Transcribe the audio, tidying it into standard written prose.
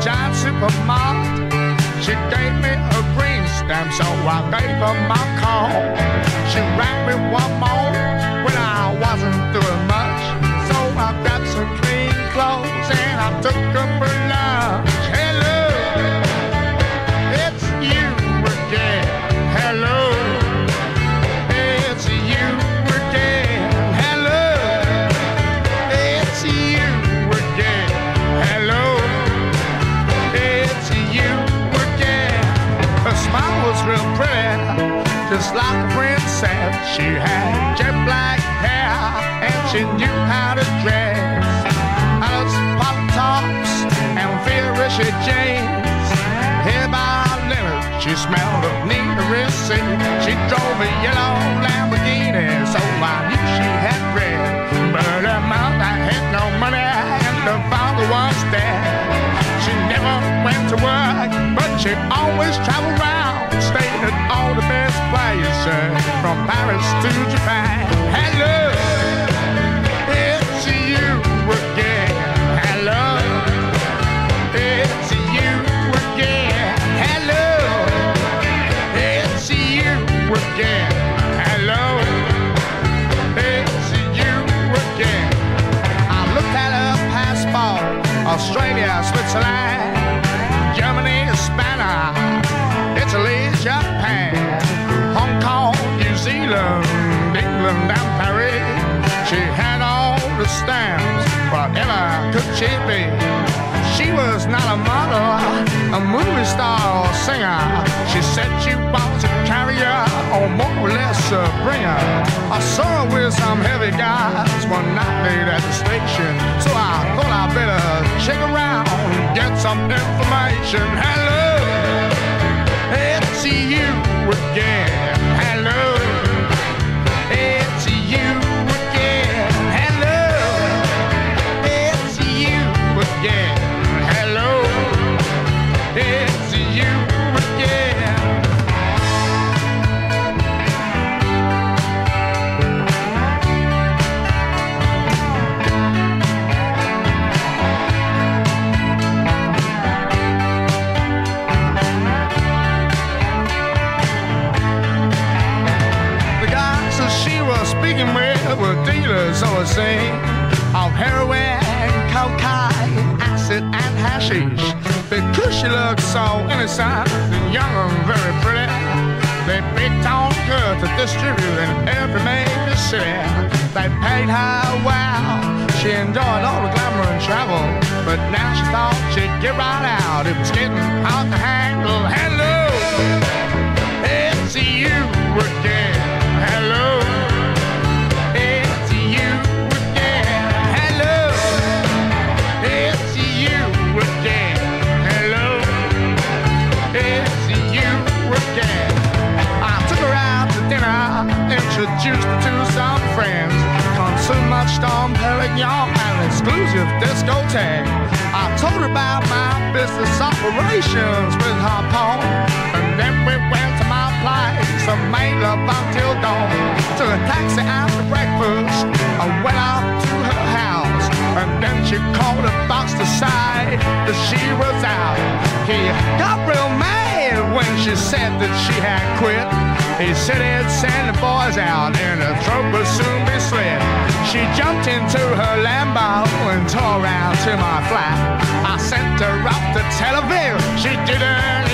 giant supermarket. She gave me a green stamp, so I gave her my call. She rang me one more when I wasn't doing much, so I grabbed some clean clothes and I took her for lunch. Hello, it's you again. Hello, it's you again. Hello, it's you again. Hello, it's you again. Her smile was real pretty, just like a princess. She had jet black hair and she knew how to dress. I loved pop tops and fiery jeans. Hair by limit, she smelled of neat receipt. She drove a yellow Lamborghini, so I knew she had bread. But her mouth, I had no money and the father was dead. She never went to work, but she always traveled around, stayed at all the best places, from Paris to Japan. Hello, it's you again. Hello, it's you again. Hello, it's you again. Hello, it's you again. I looked at her passport: Australia, Switzerland, Germany, Spain, Italy, Japan, Hong Kong, New Zealand, England and Paris. She had all the stamps, whatever could she be? She was not a model, a movie star or singer. She said she was a carrier or more or less a bringer. I saw her with some heavy guys one night late at the station, so I thought I'd better check around and get some information. Hello, it's you again. Hello, it's you again. Hello, it's you again. Hello, it's you again. Speaking with were dealers overseas of heroin, cocaine, acid and hashish. Because she looked so innocent and young and very pretty, they picked on her to distribute in every major city. They paid her well, she enjoyed all the glamour and travel, but now she thought she'd get right out. It was getting hard to handle. Hello, it's you again. Hello, introduced her to some friends, consumed much Dom Perignon and an exclusive discotheque. I told her about my business operations with her phone, and then we went to my place and made love until dawn. Took a taxi after breakfast, I went out to her house, and then she called a box to say that she was out. He got real mad when she said that she had quit. He said he'd send the boys out and the throat would soon be slit. She jumped into her Lambo and tore around to my flat. I sent her up to Tel Aviv. She didn't